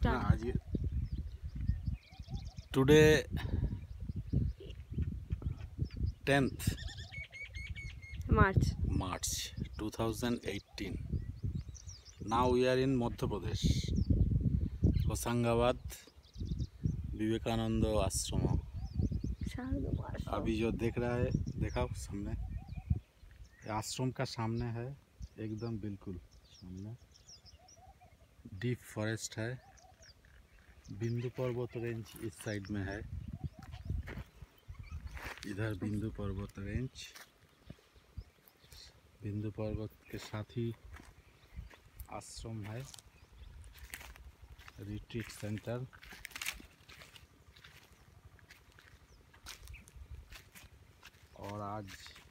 आज today 10th March 2018. Now we are in Madhya Pradesh, Hosangabad, Vivekananda Ashrama. अभी जो देख रहा है, देखा सामने, आश्रम का सामने है, एकदम बिल्कुल सामने डीप फॉरेस्ट है। बिंदु पर्वत रेंज इस साइड में है, इधर बिंदु पर्वत रेंज, बिंदु पर्वत के साथ ही आश्रम है, रिट्रीट सेंटर। और आज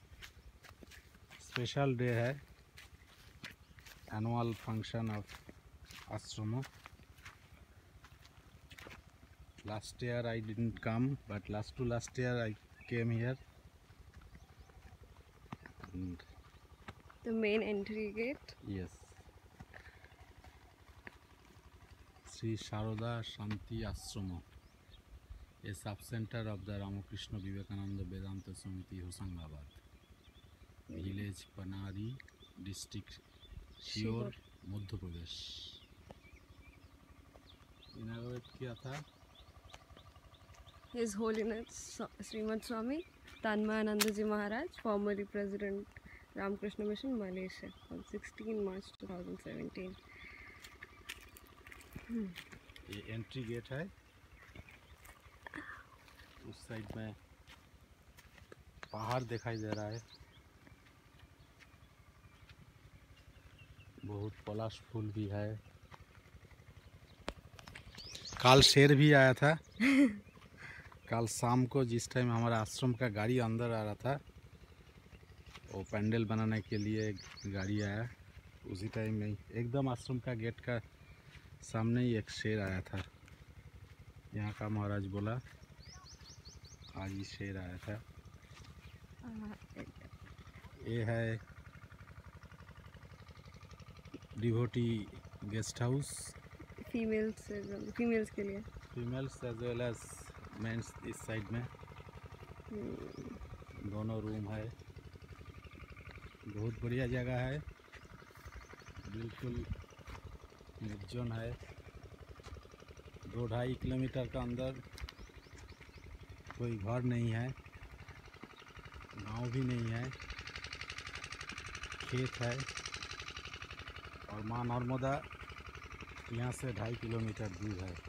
स्पेशल डे है, annual function of ashram. Last year I didn't come, but last year I came here. And the main entry gate? Yes. Sri Sharoda Shanti Ashrama, a sub-center of the RamaKrishna Vivekananda Vedanta Samiti, Hosangabad, village Panari, district Shior, Madhya Pradesh. Inaugurate किया था His Holiness Srimad Swami Tanmayananda Ji Maharaj, formerly President RamaKrishna Mission, Malaysia, on 16 March 2017. ये entry gate है, उस side में पहाड़ दिखाई दे रहा है, बहुत पलाश फूल भी है। कल शेर भी आया था। कल शाम को जिस टाइम हमारा आश्रम का गाड़ी अंदर आ रहा था, वो पैंडल बनाने के लिए गाड़ी आया, उसी टाइम में एकदम आश्रम का गेट का सामने ही एक शेर आया था। यहाँ का महाराज बोला आज ही शेर आया था। ये है डिवोटी गेस्ट हाउस, फीमेल्स के लिए, females as well as mens. इस साइड में दोनों रूम है, बहुत बढ़िया जगह है, बिल्कुल निर्जन है। 2-2.5 किलोमीटर का अंदर कोई घर नहीं है, गांव भी नहीं है, खेत है। और माँ नर्मदा यहाँ से 2.5 किलोमीटर दूर है।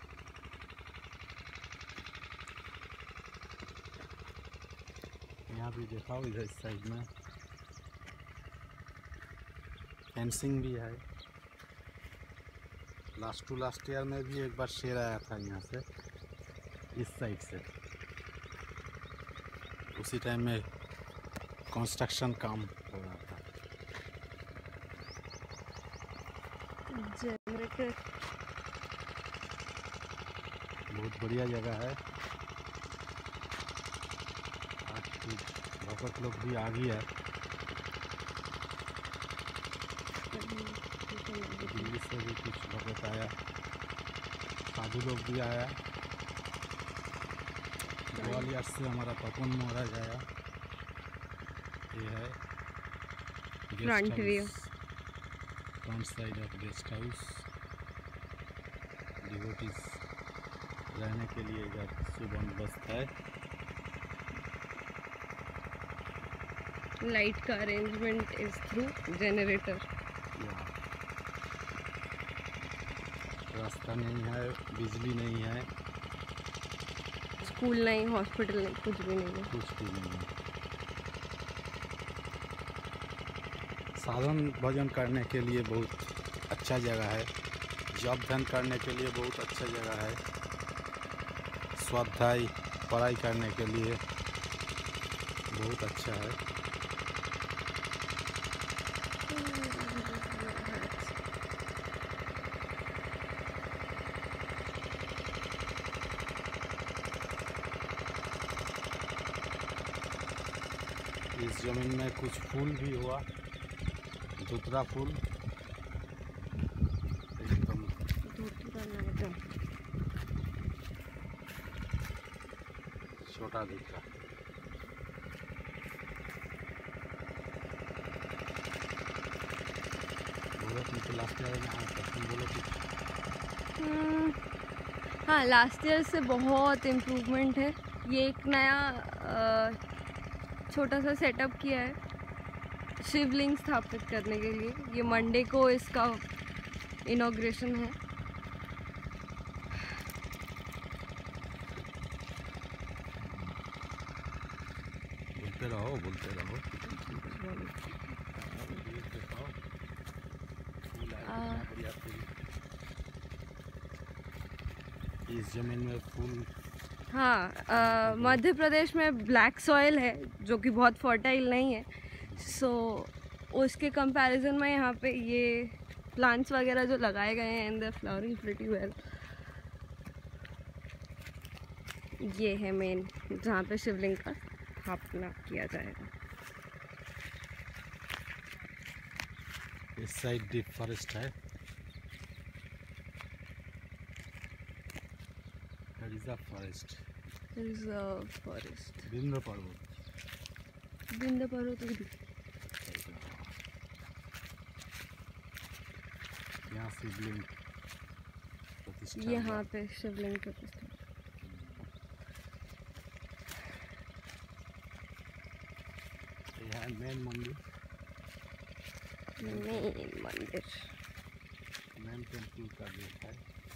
यहाँ भी दिखाओ, इधर इस साइड में फेंसिंग भी है। लास्ट ईयर में भी एक बार शेर आया था यहाँ से, इस साइड से, उसी टाइम में कंस्ट्रक्शन काम हो रहा था। जनरेटर बहुत बढ़िया जगह है। आज कुछ भक्त लोग भी आ गया है, दिल्ली से भी कुछ भक्त आया, साधु लोग भी आया, ग्वालियर से हमारा पवन महाराज आया। ये है front view, front side of guest house. Devotees रहने के लिए इधर सुबंदोबस्त है। लाइट का अरेंजमेंट इज थ्रू जनरेटर। रास्ता नहीं है, बिजली नहीं है, स्कूल नहीं, हॉस्पिटल नहीं, कुछ भी नहीं है, कुछ भी नहीं है। साधन भजन करने के लिए बहुत अच्छा जगह है, जप ध्यान करने के लिए बहुत अच्छा जगह है, स्वाध्याय पढ़ाई करने के लिए बहुत अच्छा है। इस जमीन में कुछ फूल भी हुआ, धुतरा फूल, एकदम छोटा दिखा। बोलो तुम तो लास्ट ईयर में तुम बोलो कुछ। हाँ, लास्ट ईयर से बहुत इम्प्रूवमेंट है। ये एक नया छोटा सा सेटअप किया है शिवलिंग स्थापित करने के लिए। ये मंडे को इसका इनॉग्रेशन है। बोलते रहो। इस जमीन में फूल। हाँ, मध्य प्रदेश में ब्लैक सॉइल है जो कि बहुत फर्टाइल नहीं है। सो उसके कंपैरिजन में यहाँ पे ये प्लांट्स वगैरह जो लगाए गए हैं and they flowering pretty well. ये है मेन जहाँ पे शिवलिंग का स्थापना किया जाएगा। इस साइड डीप फॉरेस्ट है। Reserve forest. बिंद पर्वत भी। यहाँ शिवलिंग प्रतिष्ठा। यहाँ पे शिवलिंग प्रतिष्ठा। यह मेन मंदिर। मेन टेम्पल का गेट है।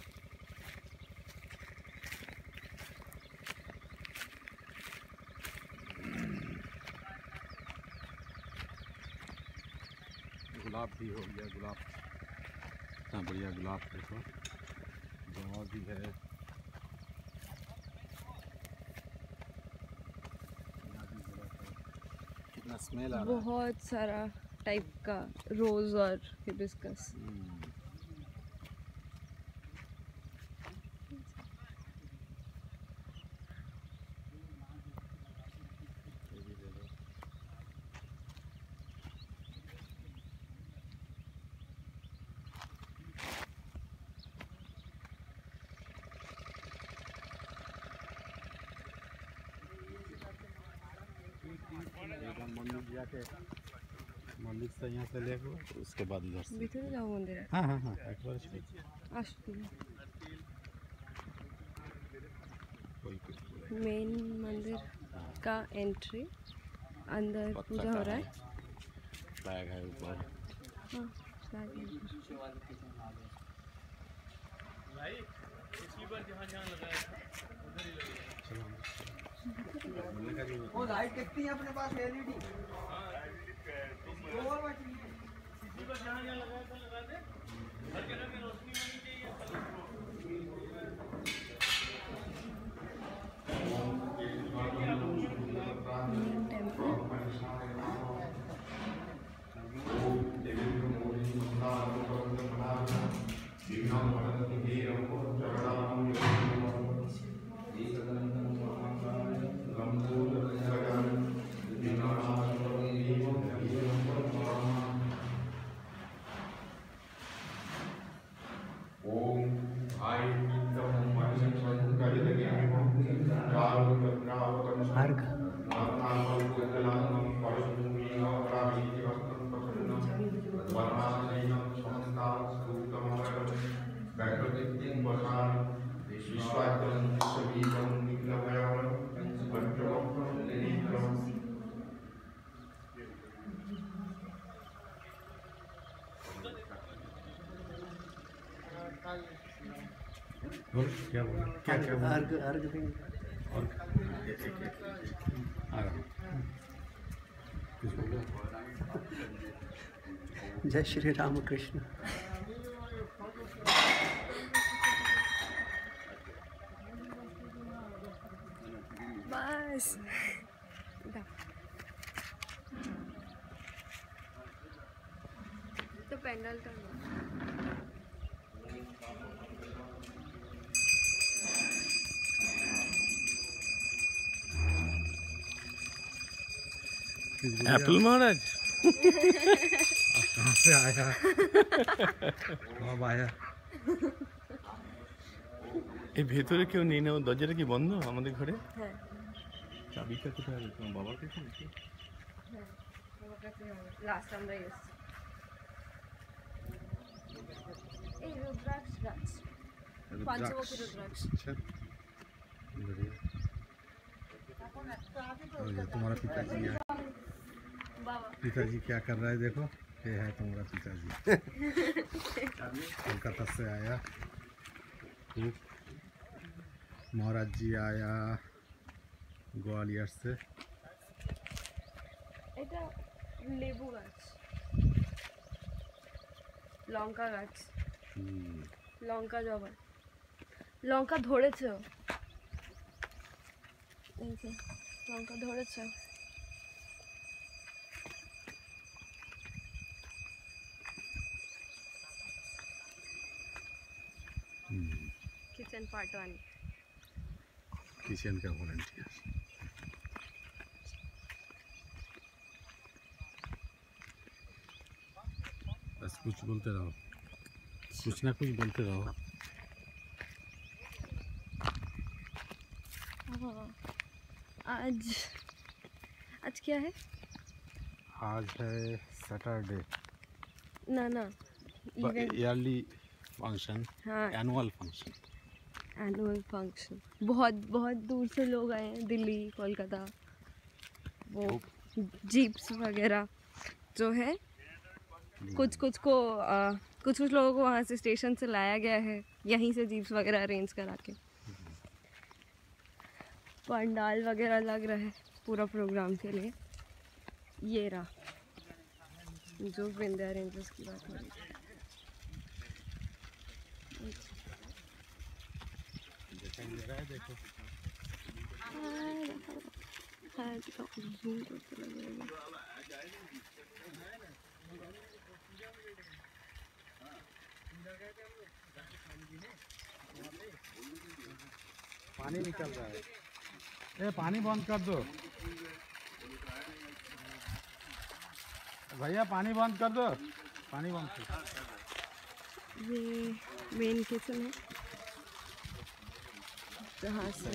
गुलाब भी हो गया। गुलाब इतना बढ़िया गुलाब देखो। जवा भी है। कितना स्मेल आ रहा है। बहुत सारा टाइप का रोज और हिबिस्कस। मंदिर से यहाँ से ले उसके बाद इधर से भीतर जाओ मंदिर है। हाँ एक बार मेन मंदिर का एंट्री अंदर पूजा हो रहा है। फ्लैग है ऊपर। हाँ, फ्लैग है। वो लाइट कितनी है अपने पास एलईडी? बोल क्या बोला? क्या अर्घ देंगे। और आ रहा कुछ बोलो। जय श्री रामकृष्ण। बस तो पेंडल तो एप्पल महाराज कहाँ से आया? कब आया? এই ভেতরে কেউ নেই না? ও দরজাটা কি বন্ধ আমাদের ঘরে? হ্যাঁ। চাবিটা কোথায় রেখে বাবার কাছে নাকি? লাস্ট আমরা এসেছি এই রুদ্রাক্ষ গাছ पंचमुखी रुद्राक्ष। अच्छा बढ़िया। और ये तुम्हारा पिताजी है। पिताजी क्या कर रहा है देखो, ये है तुम्हारा पिताजी। कोलकाता से आया। महाराज जी आया ग्वालियर से। এটা লেবু গাছ, লঙ্কা গাছ, লঙ্কা জবা, লঙ্কা ধরেছে, এই যে লঙ্কা ধরেছে। किचन पार्ट 1 किचन का वॉलंटियर। बस कुछ बोलते रहो, कुछ ना कुछ बोलते रहो। आज आज क्या है? आज है सैटरडे। ना ना ईयरली फंक्शन, हाँ एनुअल फंक्शन। Annual function. बहुत बहुत दूर से लोग आए हैं, दिल्ली, कोलकाता, वो जीप्स वगैरह जो है, कुछ कुछ लोगों को वहाँ से स्टेशन से लाया गया है, यहीं से जीप्स वगैरह अरेंज करा के। पंडाल वगैरह लग रहा है पूरा प्रोग्राम के लिए। ये रहा जो विंध्या रेंजर्स की बात हो रही है। देखो पानी निकल रहा है। ए पानी बंद कर दो भैया, पानी बंद कर दो, पानी बंद कर। ये मेन किचन है जहाँ से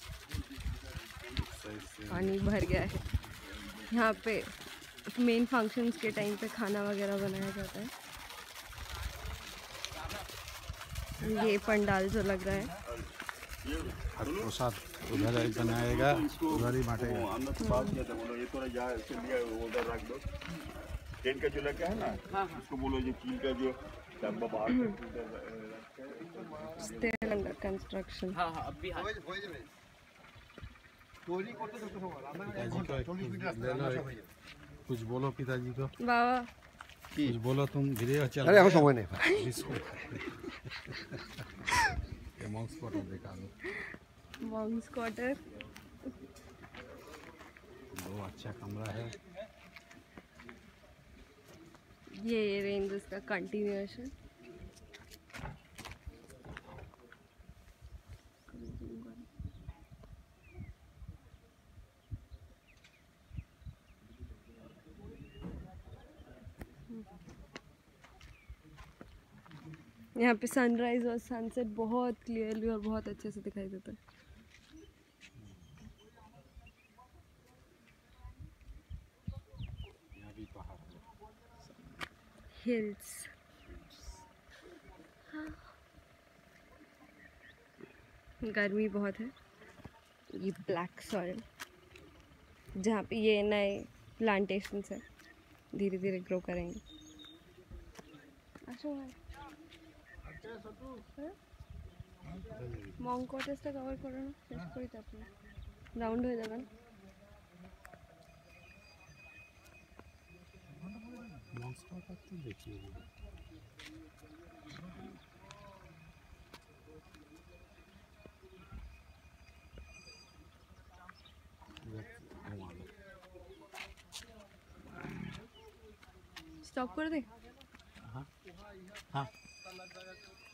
पानी भर गया है। यहाँ पे मेन फंक्शंस के टाइम पे खाना वगैरह बनाया जाता है। ये पंडाल जो लग रहा है, प्रसाद उधर ही बनाएगा, उधर ही बांटेगा। बात किया था, बोलो ये थोड़ा जा से लिया उधर रख दो। टेंट का चूल्हा क्या है ना, उसको बोलो जो कील का जो डब्बा बाहर स्टिल अंडर कंस्ट्रक्शन। हाँ हाँ अभी तोरी करते तो कुछ बोलो पिताजी को। बाबा कुछ बोलो, तुम वीडियो चल। अरे हम समय नहीं ये मॉन्क्स क्वार्टर दिखा दो। मॉन्क्स क्वार्टर दो अच्छा कमरा है। ये रेंजर्स का कंटिन्यूएशन। यहाँ पे सनराइज और सनसेट बहुत क्लियरली और बहुत अच्छे से दिखाई देता है। यहाँ भी पहाड़ है। हिल्स। गर्मी बहुत है। ये ब्लैक सॉइल जहाँ पे ये नए प्लांटेशंस है, धीरे धीरे ग्रो करेंगे। মঙ্ক কটেজটা কভার করো না, শেষ করি তারপরে রাউন্ড হয়ে যাবে না। मॉन्क्स क्वार्टर तो देखिए। স্টপ করে দে। हाँ हाँ